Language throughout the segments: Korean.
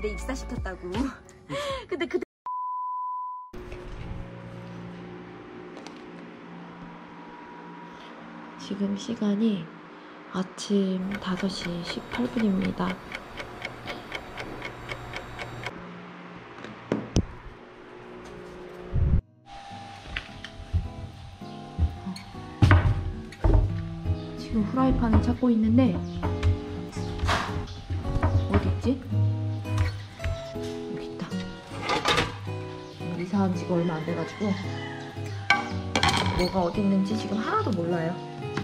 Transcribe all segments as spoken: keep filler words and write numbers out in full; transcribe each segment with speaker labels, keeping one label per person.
Speaker 1: 집에 입사시켰다고. 근데 그
Speaker 2: 지금 시간이 아침 다섯 시 십팔 분입니다. 지금 후라이팬을 찾고 있는데 어디 있지? 여기 있다. 이사한 지가 얼마 안 돼가지고 뭐가 어디 있는지 지금 하나도 몰라요.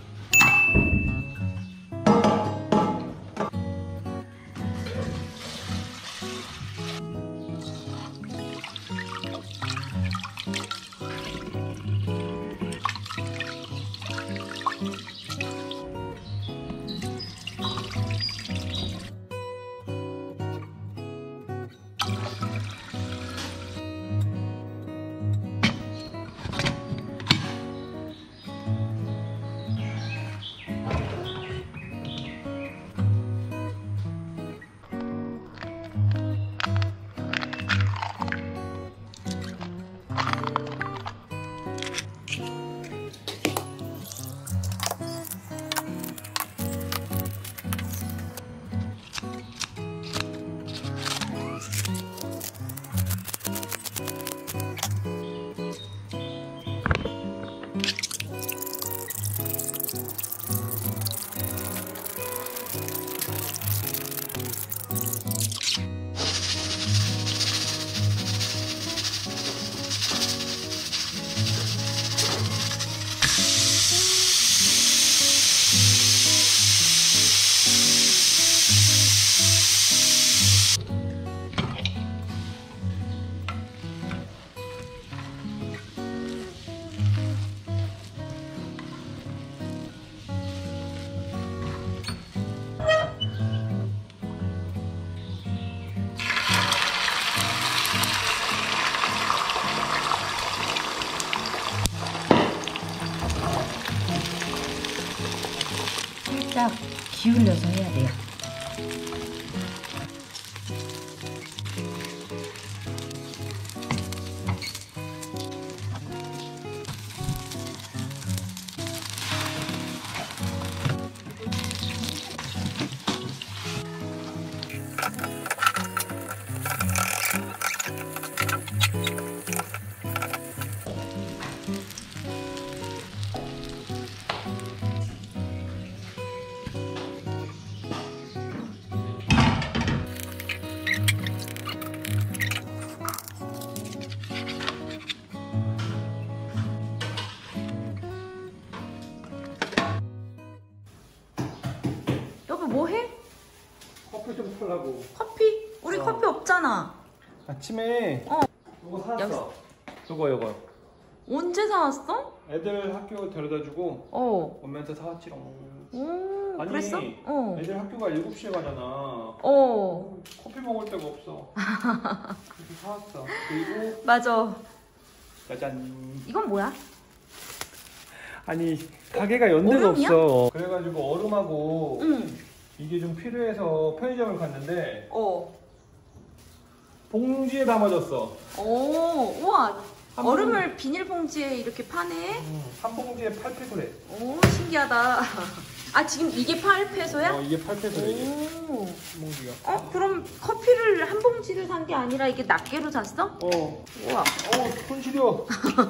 Speaker 1: 살짝 기울여서 해야 돼요. 여보 뭐해?
Speaker 3: 커피 좀 풀라고.
Speaker 1: 커피? 우리
Speaker 3: 어.
Speaker 1: 커피 없잖아.
Speaker 3: 아침에
Speaker 1: 어.
Speaker 3: 이거 사왔어. 이거 이거.
Speaker 1: 언제 사왔어?
Speaker 3: 애들 학교 데려다주고
Speaker 1: 어.
Speaker 3: 오면서 사왔지롱.
Speaker 1: 오,
Speaker 3: 아니,
Speaker 1: 그랬어? 어.
Speaker 3: 애들 학교가 일곱 시에 가잖아.
Speaker 1: 어.
Speaker 3: 커피 먹을 데가 없어. 그래서 사왔어. 그리고
Speaker 1: 맞아.
Speaker 3: 짜잔.
Speaker 1: 이건 뭐야?
Speaker 3: 아니 가게가 연대가
Speaker 1: 얼음이야?
Speaker 3: 없어. 그래가지고 얼음하고
Speaker 1: 응.
Speaker 3: 이게 좀 필요해서 편의점을 갔는데
Speaker 1: 어.
Speaker 3: 봉지에 담아줬어.
Speaker 1: 오, 우와.
Speaker 3: 한
Speaker 1: 얼음을
Speaker 3: 봉-
Speaker 1: 비닐봉지에 이렇게 파네?
Speaker 3: 음, 한 봉지에 팔 페소래.
Speaker 1: 오, 신기하다. 아, 지금 이게 팔 페소야?
Speaker 3: 어, 이게 팔 페소래 이게.
Speaker 1: 오.
Speaker 3: 한 봉지가.
Speaker 1: 어, 그럼 커피를 한 봉지를 산 게 아니라 이게 낱개로 샀어?
Speaker 3: 어.
Speaker 1: 우와.
Speaker 3: 어, 손 시려.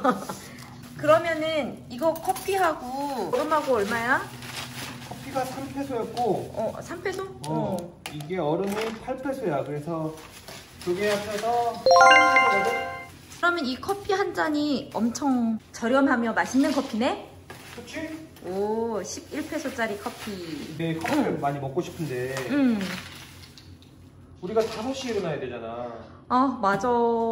Speaker 1: 그러면은 이거 커피하고 얼음하고 얼마야?
Speaker 3: 커피가 삼 페소였고
Speaker 1: 어, 삼 페소?
Speaker 3: 어, 이게 얼음이 팔 페소야. 그래서 두 개 합쳐서 십일 페소거든?
Speaker 1: 그러면 이 커피 한 잔이 엄청 저렴하며 맛있는 커피네?
Speaker 3: 그치?
Speaker 1: 오, 십일 페소짜리 커피.
Speaker 3: 이게 커피를 많이 먹고 싶은데
Speaker 1: 음.
Speaker 3: 우리가 다섯 시에 일어나야 되잖아.
Speaker 1: 아, 맞아.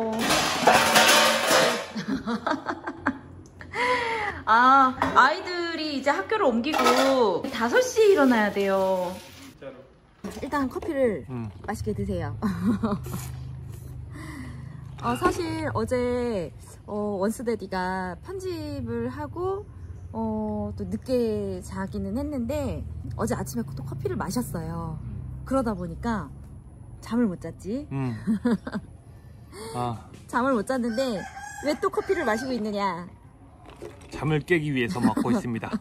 Speaker 1: 아, 아이들이 이제 학교를 옮기고 다섯 시에 일어나야 돼요.
Speaker 3: 진짜로.
Speaker 1: 일단 커피를
Speaker 3: 음.
Speaker 1: 맛있게 드세요. 어, 사실 어제 어, 원스데디가 편집을 하고 어, 또 늦게 자기는 했는데 어제 아침에 또 커피를 마셨어요. 그러다 보니까 잠을 못 잤지.
Speaker 3: 음. 아,
Speaker 1: 잠을 못 잤는데 왜 또 커피를 마시고 있느냐.
Speaker 3: 잠을 깨기 위해서 먹고 있습니다.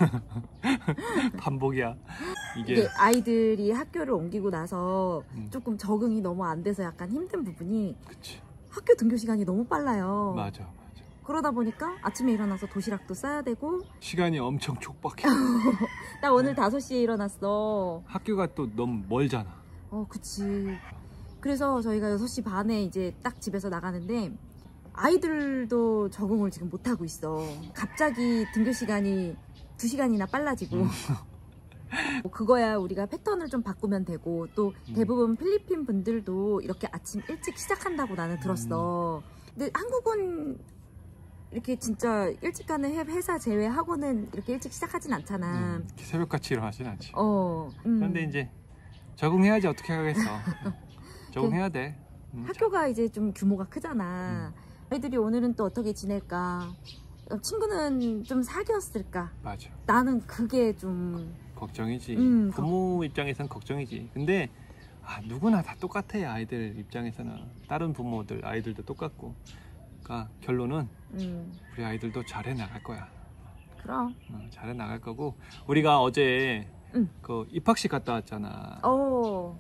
Speaker 3: 반복이야. 이게,
Speaker 1: 이게 아이들이 학교를 옮기고 나서
Speaker 3: 음.
Speaker 1: 조금 적응이 너무 안 돼서 약간 힘든 부분이
Speaker 3: 그치.
Speaker 1: 학교 등교 시간이 너무 빨라요.
Speaker 3: 맞아, 맞아.
Speaker 1: 그러다 보니까 아침에 일어나서 도시락도 싸야 되고.
Speaker 3: 시간이 엄청 촉박해.
Speaker 1: 나 오늘 다섯 시에 일어났어.
Speaker 3: 학교가 또 너무 멀잖아.
Speaker 1: 어, 그치. 그래서 저희가 여섯 시 반에 이제 딱 집에서 나가는데 아이들도 적응을 지금 못하고 있어. 갑자기 등교 시간이 두 시간이나 빨라지고.
Speaker 3: 음.
Speaker 1: 뭐 그거야 우리가 패턴을 좀 바꾸면 되고, 또
Speaker 3: 음.
Speaker 1: 대부분 필리핀 분들도 이렇게 아침 일찍 시작한다고 나는 들었어. 근데 한국은 이렇게 진짜 일찍 가는 회- 회사 제외하고는 이렇게 일찍 시작하진 않잖아.
Speaker 3: 음, 새벽같이 일어나진 않지.
Speaker 1: 어. 음.
Speaker 3: 그런데 이제 적응해야지 어떻게 하겠어. 적응해야 돼. 음,
Speaker 1: 학교가 이제 좀 규모가 크잖아.
Speaker 3: 음.
Speaker 1: 아이들이 오늘은 또 어떻게 지낼까? 친구는 좀 사귀었을까?
Speaker 3: 맞아.
Speaker 1: 나는 그게 좀
Speaker 3: 걱정이지.
Speaker 1: 음,
Speaker 3: 부모 입장에선 걱정이지. 근데 아, 누구나 다 똑같아. 아이들 입장에서는 다른 부모들 아이들도 똑같고. 그러니까 결론은
Speaker 1: 음,
Speaker 3: 우리 아이들도 잘해 나갈 거야.
Speaker 1: 그럼.
Speaker 3: 어, 잘해 나갈 거고. 우리가 어제
Speaker 1: 응.
Speaker 3: 그 입학식 갔다 왔잖아.
Speaker 1: 어.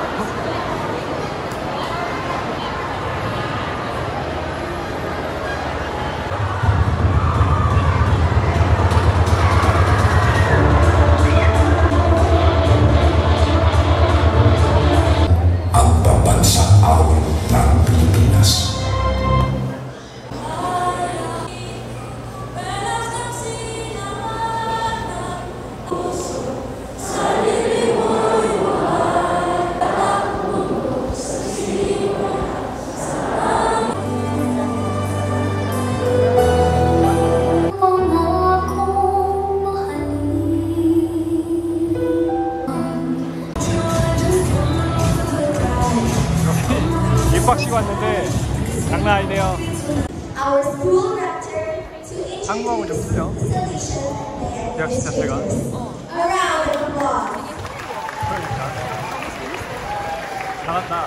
Speaker 3: 입학식 왔는데 장난 아니네요. 한국하고 좀 틀려. 대학식 자체가. 잘한다.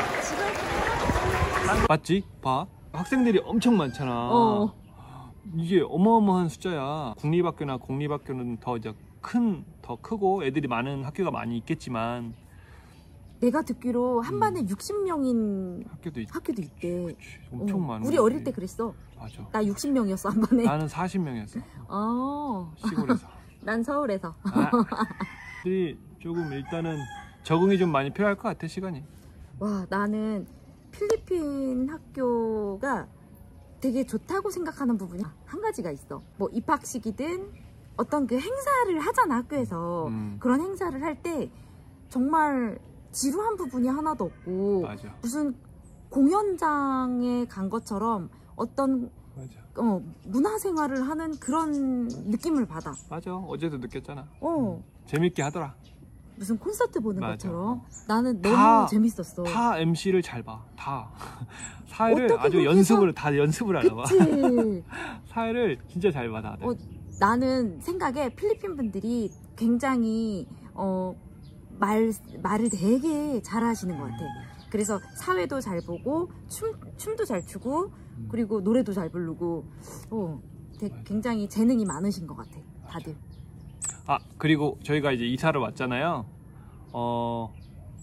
Speaker 3: 맞지? 봐. 학생들이 엄청 많잖아.
Speaker 1: 어.
Speaker 3: 이게 어마어마한 숫자야. 국립학교나 공립학교는 더 이제 큰, 더 크고 애들이 많은 학교가 많이 있겠지만
Speaker 1: 내가 듣기로 한
Speaker 3: 음.
Speaker 1: 반에 육십 명인
Speaker 3: 학교도 있,
Speaker 1: 학교도 있대.
Speaker 3: 그치, 엄청
Speaker 1: 어.
Speaker 3: 많은
Speaker 1: 우리
Speaker 3: 거지.
Speaker 1: 어릴 때 그랬어.
Speaker 3: 맞아.
Speaker 1: 나 육십 명이었어 한 반에.
Speaker 3: 나는 사십 명이었어.
Speaker 1: 어.
Speaker 3: 시골에서.
Speaker 1: 난 서울에서.
Speaker 3: 아, 들이 조금 일단은 적응이 좀 많이 필요할 것 같아. 시간이.
Speaker 1: 와, 나는 필리핀 학교가 되게 좋다고 생각하는 부분이 한 가지가 있어. 뭐 입학식이든 어떤 그 행사를 하잖아, 학교에서.
Speaker 3: 음.
Speaker 1: 그런 행사를 할 때 정말 지루한 부분이 하나도 없고,
Speaker 3: 맞아.
Speaker 1: 무슨 공연장에 간 것처럼 어떤
Speaker 3: 맞아.
Speaker 1: 어, 문화생활을 하는 그런 느낌을 받아.
Speaker 3: 맞아. 어제도 느꼈잖아.
Speaker 1: 어,
Speaker 3: 재밌게 하더라.
Speaker 1: 무슨 콘서트 보는
Speaker 3: 맞아.
Speaker 1: 것처럼. 나는 너무
Speaker 3: 다-
Speaker 1: 재밌었어.
Speaker 3: 다 엠씨를 잘 봐. 다. 사회를
Speaker 1: 어떻게
Speaker 3: 아주
Speaker 1: 거기서-
Speaker 3: 연습을 다 연습을 하나 봐.
Speaker 1: 그치.
Speaker 3: 사회를 진짜 잘 봐. 다들.
Speaker 1: 어, 나는 생각에 필리핀 분들이 굉장히 어, 말, 말을 되게 잘 하시는 것 같아. 그래서 사회도 잘 보고 춤, 춤도 잘 추고 그리고 노래도 잘 부르고 어, 되게 굉장히 재능이 많으신 것 같아. 다들.
Speaker 3: 아, 그리고 저희가 이제 이사를 왔잖아요. 어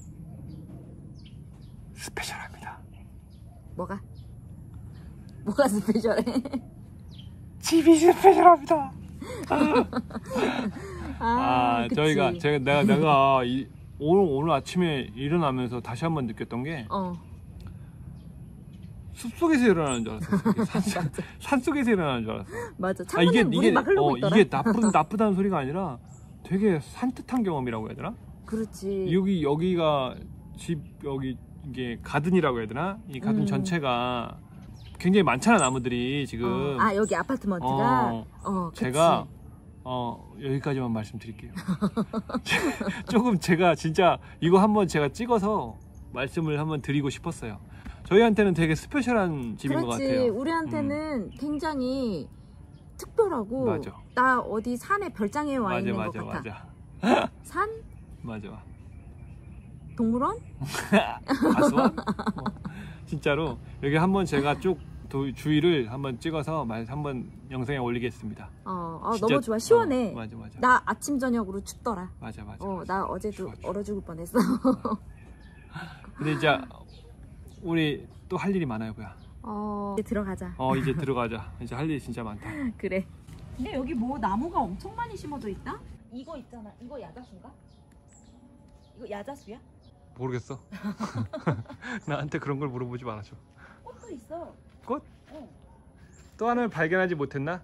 Speaker 3: 스페셜합니다.
Speaker 1: 뭐가? 뭐가 스페셜해?
Speaker 3: 집이 스페셜합니다.
Speaker 1: 아,
Speaker 3: 아,
Speaker 1: 그치.
Speaker 3: 저희가 제가 내가 내가 이, 오늘 오늘 아침에 일어나면서 다시 한번 느꼈던 게
Speaker 1: 어,
Speaker 3: 숲속에서 일어나는 줄 알았어. 산, 산속에서 일어나는 줄 알았어.
Speaker 1: 맞아.
Speaker 3: 아,
Speaker 1: 창문에
Speaker 3: 이게
Speaker 1: 물이
Speaker 3: 이게
Speaker 1: 막 흐르고
Speaker 3: 어,
Speaker 1: 있더라.
Speaker 3: 이게 나쁜 나쁘다는 소리가 아니라 되게 산뜻한 경험이라고 해야 되나?
Speaker 1: 그렇지.
Speaker 3: 여기 여기가 집 여기 이게 가든이라고 해야 되나? 이 가든
Speaker 1: 음.
Speaker 3: 전체가 굉장히 많잖아 나무들이 지금.
Speaker 1: 어, 아, 여기 아파트먼트가
Speaker 3: 어,
Speaker 1: 어, 그치.
Speaker 3: 제가 어 여기까지만 말씀드릴게요. 조금 제가 진짜 이거 한번 제가 찍어서 말씀을 한번 드리고 싶었어요. 저희한테는 되게 스페셜한 집인 것
Speaker 1: 그렇지.
Speaker 3: 같아요.
Speaker 1: 우리한테는 굉장히 특별하고
Speaker 3: 맞아.
Speaker 1: 나 어디 산에 별장에 와
Speaker 3: 맞아
Speaker 1: 있는
Speaker 3: 맞아
Speaker 1: 것 같아.
Speaker 3: 맞아
Speaker 1: 산?
Speaker 3: 맞아.
Speaker 1: 동물원?
Speaker 3: 아스원? 어, 진짜로 여기 한번 제가 쭉 도, 주위를 한번 찍어서 말 한번 영상에 올리겠습니다.
Speaker 1: 어, 어
Speaker 3: 진짜,
Speaker 1: 너무 좋아. 시원해.
Speaker 3: 어, 맞아 맞아.
Speaker 1: 나 아침 저녁으로 춥더라.
Speaker 3: 맞아 맞아.
Speaker 1: 어,
Speaker 3: 맞아.
Speaker 1: 나 어제도
Speaker 3: 추워, 추워.
Speaker 1: 얼어 죽을 뻔했어.
Speaker 3: 근데 이제 우리 또 할 일이 많아요, 뭐야.
Speaker 1: 어, 이제 들어가자.
Speaker 3: 어 이제 들어가자. 이제 할 일이 진짜 많다.
Speaker 1: 그래. 근데 여기 뭐 나무가 엄청 많이 심어져 있다? 이거 있잖아. 이거 야자수인가? 이거 야자수야?
Speaker 3: 모르겠어. 나한테 그런 걸 물어보지 말아줘.
Speaker 1: 꽃도 있어.
Speaker 3: 꽃?
Speaker 1: 어.
Speaker 3: 또 하나를 발견하지 못했나?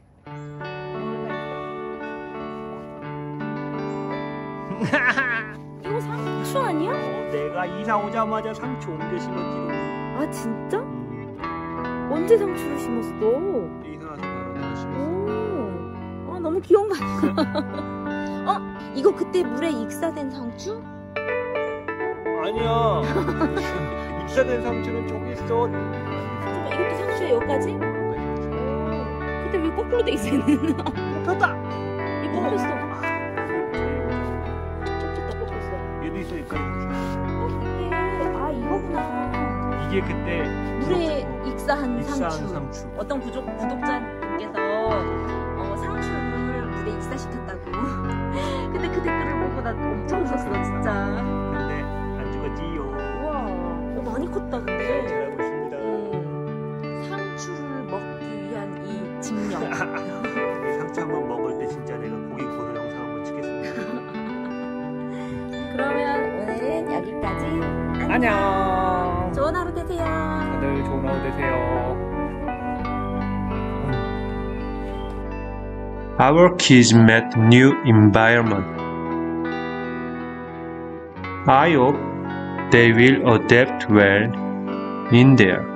Speaker 1: 이거 상추 아니야?
Speaker 3: 어, 내가 이사 오자마자 상추 옮겨 심었지.
Speaker 1: 아 진짜?
Speaker 3: 음,
Speaker 1: 언제 상추를 심었어?
Speaker 3: 이사 와서 바로 내가 심었어.
Speaker 1: 오, 아 너무 귀여운 거 아니야? 어? 이거 그때 물에 익사된 상추?
Speaker 3: 아니야. 익사된 상추는 저기 있어.
Speaker 1: 잠깐 이것도 상추야 여기까지? 오, 근데 왜 거꾸로 돼 있어 얘는?
Speaker 3: 폈다.
Speaker 1: 이 뽑혔어. 뽑혔다 뽑혔어.
Speaker 3: 얘도 있어 여기까지.
Speaker 1: 어 이게 아 이거구나.
Speaker 3: 이게 그때
Speaker 1: 물에
Speaker 3: 구독-
Speaker 1: 익사한
Speaker 3: 익사한
Speaker 1: 상추.
Speaker 3: 상추.
Speaker 1: 어떤 구독, 구독자님께서 어, 상추를 물에 익사시켰다고. 근데 그 댓글을 보고 나 엄청 웃었어 진짜.
Speaker 3: 근데 안 죽었지요.
Speaker 1: 우와, 어, 많이 컸다 근데.
Speaker 3: 잘하고 있습니다.
Speaker 1: 음, 상추를 먹기 위한 이 징력.
Speaker 3: 이 상추 한번 먹을 때 진짜 내가 고기 고는 영상 한번 찍겠습니다.
Speaker 1: 그러면 오늘은 여기까지.
Speaker 3: 안녕.
Speaker 1: 좋은 하루 되세요.
Speaker 3: 다들 좋은 하루 되세요.
Speaker 4: Our kids met new environment. I hope they will adapt well in there.